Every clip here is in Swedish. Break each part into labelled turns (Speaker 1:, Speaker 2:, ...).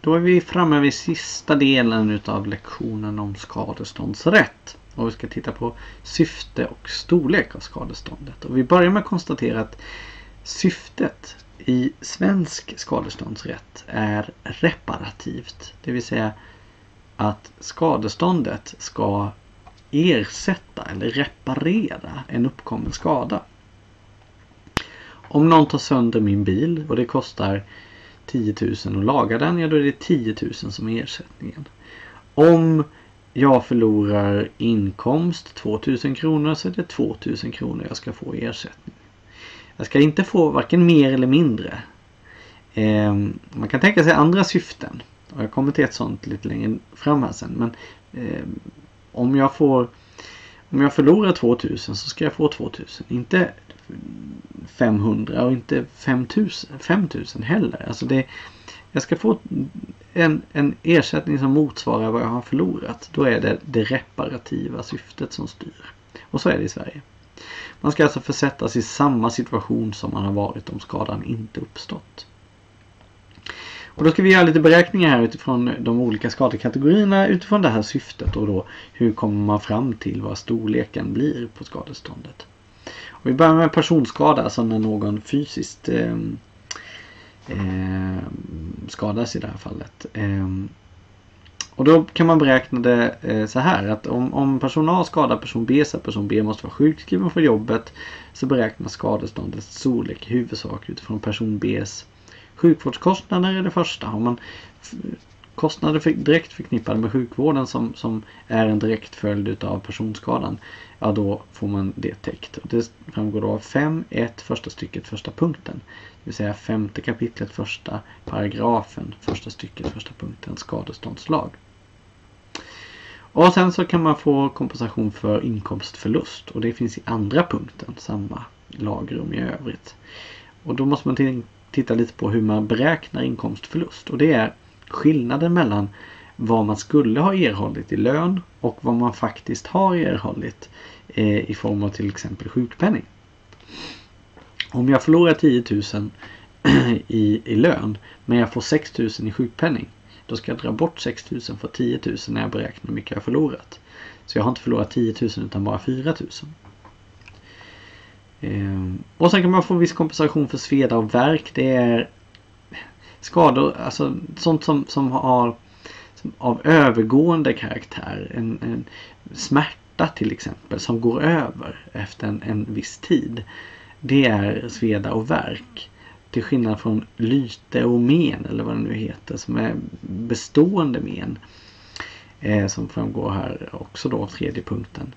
Speaker 1: Då är vi framme vid sista delen av lektionen om skadeståndsrätt. Och vi ska titta på syfte och storlek av skadeståndet. Och vi börjar med att konstatera att syftet i svensk skadeståndsrätt är reparativt. Det vill säga att skadeståndet ska ersätta eller reparera en uppkommen skada. Om någon tar sönder min bil och det kostar 10 000 att laga den, ja då är det 10 000 som är ersättningen. Om jag förlorar inkomst 2 000 kronor så är det 2 000 kronor jag ska få i ersättning. Jag ska inte få varken mer eller mindre. Man kan tänka sig andra syften. Och jag kommer till ett sånt lite längre fram här sen. Men om jag förlorar 2 000 så ska jag få 2 000. Inte 500 och inte 5 000 heller. Alltså jag ska få en ersättning som motsvarar vad jag har förlorat. Då är det reparativa syftet som styr. Och så är det i Sverige. Man ska alltså försättas i samma situation som man har varit om skadan inte uppstått. Och då ska vi göra lite beräkningar här utifrån de olika skadekategorierna utifrån det här syftet och då hur kommer man fram till vad storleken blir på skadeståndet. Och vi börjar med personskada, alltså när någon fysiskt skadas i det här fallet. Och då kan man beräkna det så här att om person A skadar person B så att person B måste vara sjukskriven för jobbet så beräknas skadeståndets storlek i huvudsak utifrån person B:s sjukvårdskostnader är det första. Har man kostnader direkt förknippade med sjukvården som är en direkt följd av personskadan, ja då får man det täckt. Och det framgår då av 5.1 första stycket första punkten. Det vill säga 5:e kapitlet första paragrafen första stycket första punkten skadeståndslag. Och sen så kan man få kompensation för inkomstförlust och det finns i andra punkten, samma lagrum i övrigt. Och då måste man titta lite på hur man beräknar inkomstförlust och det är skillnaden mellan vad man skulle ha erhållit i lön och vad man faktiskt har erhållit i form av till exempel sjukpenning. Om jag förlorar 10 000 i lön men jag får 6 000 i sjukpenning, då ska jag dra bort 6 000 för 10 000 när jag beräknar hur mycket jag har förlorat. Så jag har inte förlorat 10 000 utan bara 4 000. Och sen kan man få viss kompensation för sveda och värk. Det är skador, alltså sånt som har av övergående karaktär. En smärta till exempel som går över efter en viss tid. Det är sveda och värk. Till skillnad från lyte och men eller vad det nu heter som är bestående men. Som framgår här också då tredje punkten.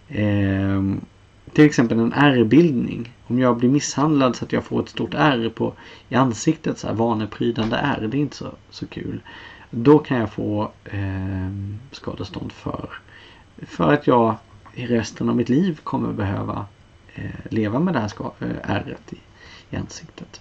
Speaker 1: Till exempel en ärrbildning. Om jag blir misshandlad så att jag får ett stort ärr i ansiktet, så här vaneprydande ärr, det är inte så kul. Då kan jag få skadestånd för att jag i resten av mitt liv kommer behöva leva med det här ärret i ansiktet.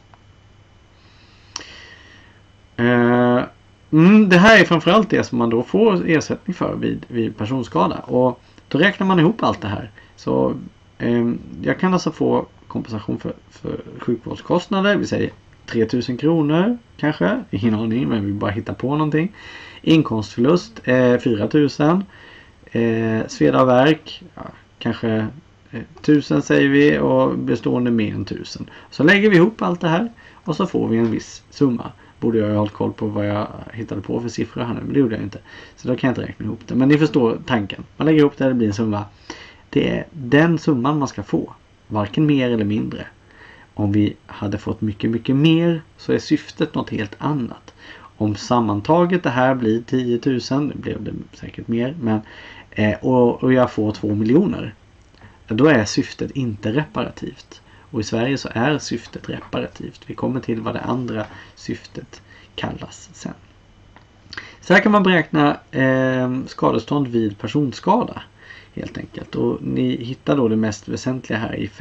Speaker 1: Det här är framförallt det som man då får ersättning för vid personskada. Och då räknar man ihop allt det här. Så jag kan alltså få kompensation för sjukvårdskostnader. Vi säger 3 000 kronor kanske. Ingen aning, men vi bara hittar på någonting. Inkomstförlust 4 000. Sveda och värk kanske 1000 säger vi och bestående med 1000. Så lägger vi ihop allt det här och så får vi en viss summa. Borde jag ha hållit koll på vad jag hittade på för siffror här nu, men det gjorde jag inte. Så då kan jag inte räkna ihop det. Men ni förstår tanken. Man lägger ihop det och det blir en summa. Det är den summan man ska få. Varken mer eller mindre. Om vi hade fått mycket, mycket mer så är syftet något helt annat. Om sammantaget det här blir 10 000, det blev det säkert mer, men, och jag får 2 miljoner. Då är syftet inte reparativt. Och i Sverige så är syftet reparativt. Vi kommer till vad det andra syftet kallas sen. Så här kan man beräkna skadestånd vid personskada. Helt enkelt. Och ni hittar då det mest väsentliga här i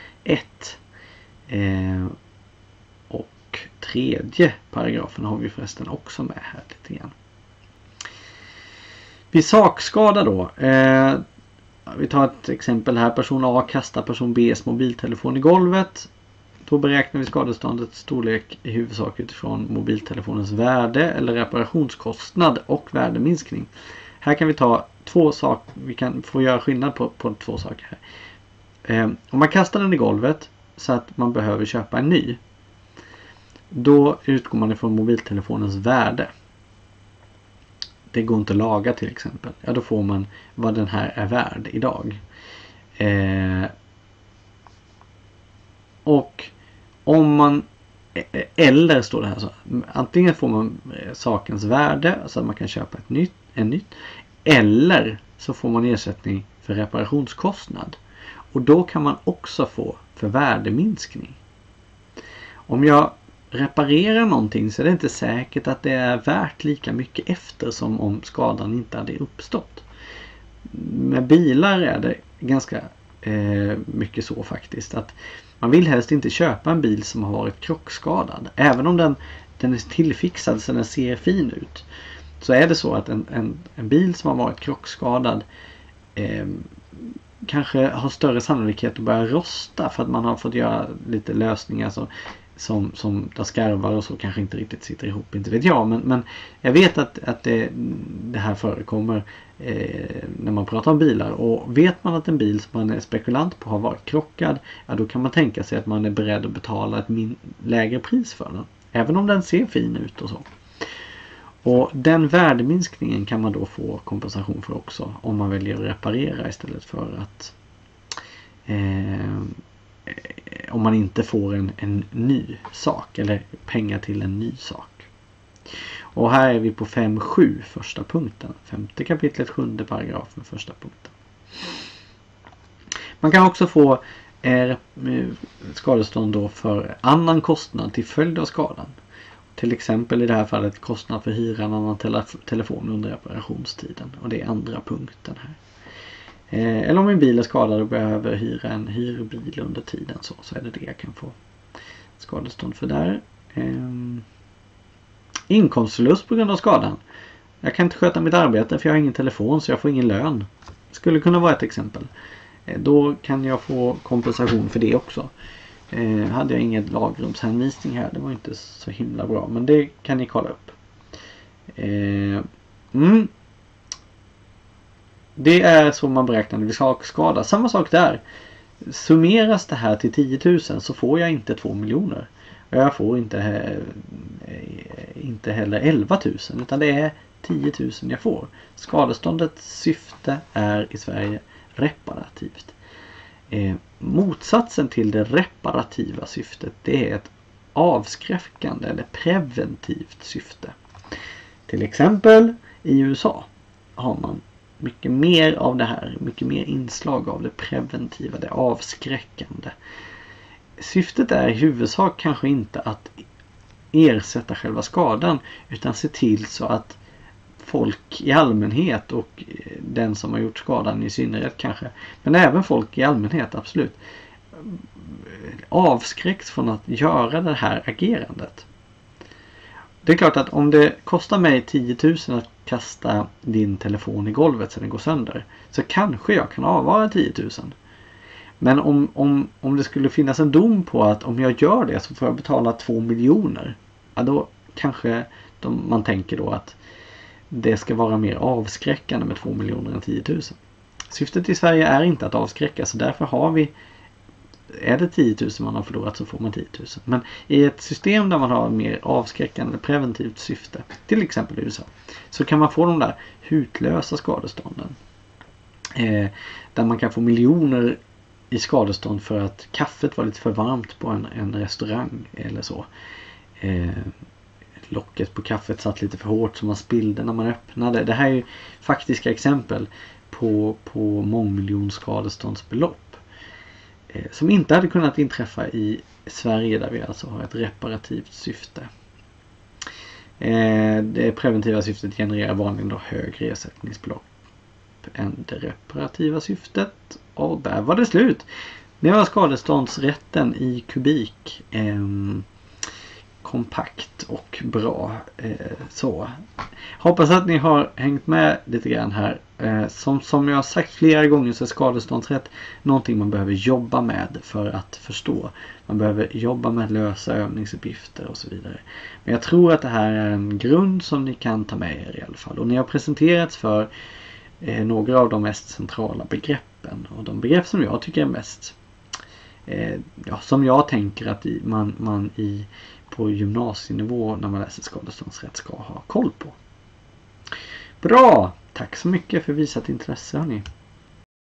Speaker 1: 5.1. Och tredje paragrafen har vi förresten också med här lite grann. Vid sakskada då. Vi tar ett exempel här. Person A kastar person B:s mobiltelefon i golvet. Då beräknar vi skadeståndets storlek i huvudsak utifrån mobiltelefonens värde eller reparationskostnad och värdeminskning. Här kan vi ta två saker, vi kan få göra skillnad på två saker här. Om man kastar den i golvet så att man behöver köpa en ny, då utgår man ifrån mobiltelefonens värde. Det går inte att laga till exempel. Ja, då får man vad den här är värd idag. Och om man, eller står det här så, antingen får man sakens värde så att man kan köpa en nytt, eller så får man ersättning för reparationskostnad. Och då kan man också få för värdeminskning. Om jag reparerar någonting så är det inte säkert att det är värt lika mycket efter som om skadan inte hade uppstått. Med bilar är det ganska mycket så faktiskt att man vill helst inte köpa en bil som har varit krockskadad. Även om den är tillfixad så den ser fin ut. Så är det så att en bil som har varit krockskadad kanske har större sannolikhet att börja rosta för att man har fått göra lite lösningar som där skarvar och så kanske inte riktigt sitter ihop, inte vet jag. Men jag vet att det här förekommer när man pratar om bilar. Och vet man att en bil som man är spekulant på har varit krockad, ja, då kan man tänka sig att man är beredd att betala ett lägre pris för den. Även om den ser fin ut och så. Och den värdeminskningen kan man då få kompensation för också om man väljer att reparera istället för att om man inte får en ny sak eller pengar till en ny sak. Och här är vi på 5.7 första punkten. 5:e kapitlet 7:e paragrafen första punkten. Man kan också få skadestånd då för annan kostnad till följd av skadan. Till exempel i det här fallet kostnad för hyra en annan telefon under reparationstiden. Och det är andra punkten här. Eller om en bil är skadad och behöver hyra en hyrbil under tiden så är det jag kan få skadestånd för där. Inkomstförlust på grund av skadan. Jag kan inte sköta mitt arbete för jag har ingen telefon så jag får ingen lön. Skulle kunna vara ett exempel. Då kan jag få kompensation för det också. Hade jag ingen lagrumshänvisning här, det var inte så himla bra, men det kan ni kolla upp. Det är så man beräknar vid sakskada. Samma sak där. Summeras det här till 10 000 så får jag inte 2 miljoner. Och jag får inte heller 11 000 utan det är 10 000 jag får. Skadeståndets syfte är i Sverige reparativt. Motsatsen till det reparativa syftet, det är ett avskräckande eller preventivt syfte. Till exempel i USA har man mycket mer av det här, mycket mer inslag av det preventiva, det avskräckande. Syftet är i huvudsak kanske inte att ersätta själva skadan utan se till så att folk i allmänhet och den som har gjort skadan i synnerhet kanske, men även folk i allmänhet absolut, avskräcks från att göra det här agerandet. Det är klart att om det kostar mig 10 000 att kasta din telefon i golvet så den går sönder, så kanske jag kan avvara 10 000. Men om det skulle finnas en dom på att om jag gör det så får jag betala 2 miljoner, ja, då kanske man tänker då att det ska vara mer avskräckande med 2 miljoner än 10 000. Syftet i Sverige är inte att avskräcka, så därför är det 10 000 man har förlorat så får man 10 000. Men i ett system där man har mer avskräckande preventivt syfte, till exempel i USA, så kan man få de där hutlösa skadestånden. Där man kan få miljoner i skadestånd för att kaffet var lite för varmt på en restaurang eller så. Locket på kaffet satt lite för hårt så man spillde när man öppnade. Det här är ju faktiska exempel på mångmiljonskadeståndsbelopp som inte hade kunnat inträffa i Sverige där vi alltså har ett reparativt syfte. Det preventiva syftet genererar vanligen då högre ersättningsbelopp än det reparativa syftet. Och där var det slut. Det var skadeståndsrätten i kubik. Kompakt och bra. Så. Hoppas att ni har hängt med lite grann här. Som jag har sagt flera gånger så är skadeståndsrätt någonting man behöver jobba med för att förstå. Man behöver jobba med att lösa övningsuppgifter och så vidare. Men jag tror att det här är en grund som ni kan ta med er i alla fall. Och ni har presenterats för några av de mest centrala begreppen. Och de begrepp som jag tycker är mest som jag tänker att man på gymnasienivå när man läser skadeståndsrätt ska ha koll på. Bra! Tack så mycket för visat intresse hörni.